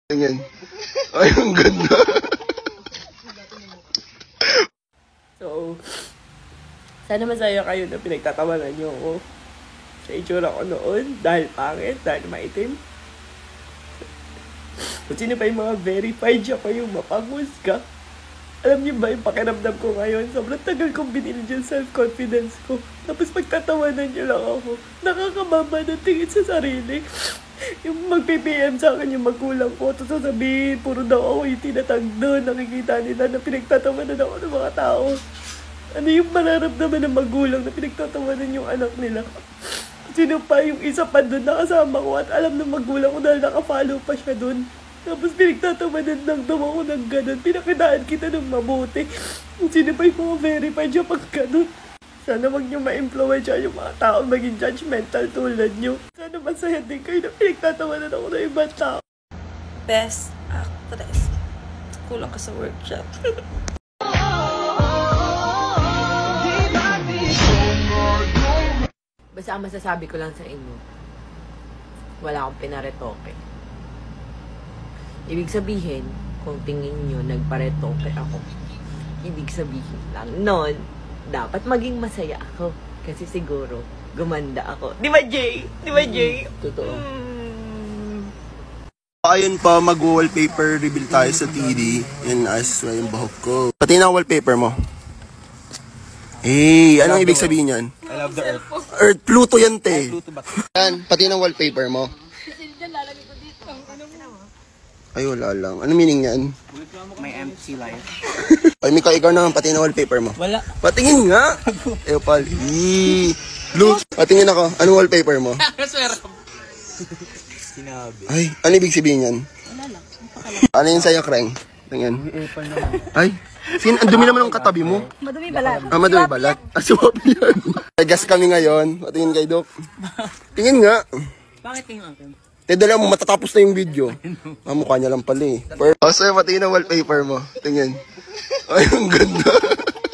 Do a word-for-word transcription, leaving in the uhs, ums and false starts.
Tingin. Ay, ang ganda. So, sana masaya kayo na pinagtatawanan niyo ako sa itsura ko noon dahil pangit, dahil maitim. Kung sino pa yung mga verified siya pa yung mapangus ka. Alam niyo ba yung pakiramdam ko ngayon? Sobrang tagal kong binili dyan self-confidence ko. Tapos pagtatawanan niyo lang ako. Nakakababa ng tingin sa sarili. Yung mag-P P M sa akin yung magulang ko. Tapos sasabihin, puro daw ako yung tinatag doon. Nakikita nila na pinagtatawanan ako ng mga tao. Ano yung mararamdaman ng magulang na pinagtatawanan yung anak nila? Sino pa yung isa pa doon nakasama ko at alam ng magulang ko dahil nakafollow pa siya doon. Tapos pinagtatawanan lang daw ako ng ganun. Pinakitaan kita ng mabuti. Sino pa yung mga verified siya pag ganun? Sana wag niyo ma-influence yung mga tao maging judgmental tulad niyo. Sana masaya din kayo na pinagtatawanan ako ng ibang tao. Best actress. Kulang ka sa workshop. Basta ang masasabi ko lang sa inyo, wala akong pinaretoke. Ibig sabihin, kung tingin nyo nagparetoke ako, ibig sabihin lang nun, dapat maging masaya ako. Kasi siguro, gumanda ako. Di ba, Jay? Di ba, Jay? Mm, totoo. Mm. Ayun pa, mag-wallpaper reveal tayo sa T D. Yan, ayos na yung bahok ko. Pati na ang wallpaper mo. Eh, anong ibig sabihin yan? I love the earth. Earth, Pluto yan, te. Pluto ba? Yan, pati ng wallpaper mo. Ay, wala lang. Ano meaning yan? My empty life. Ay, Mika, ikaw naman, pati ng wallpaper mo. Wala. Patingin nga. Ew, pal. Eee. Blue. Patingin ako. Anong wallpaper mo? Sinabi. Ay, ano ibig sabihin yan? Wala lang. Ano yun sa'yo, Kreng? Tingin. Ay, sin ang dumi naman ng katabi mo. Madumi balat. Ah, madumi balat. Ah, swap yan. Gas kami ngayon. Patingin kay Doc. Tingin nga. Bakit yung akin? Te, dala mo, matatapos na yung video. Ah, mukha niya lang pala eh. Oh, sir, patingin ang wallpaper mo. Tingin. Ay, ang ganda.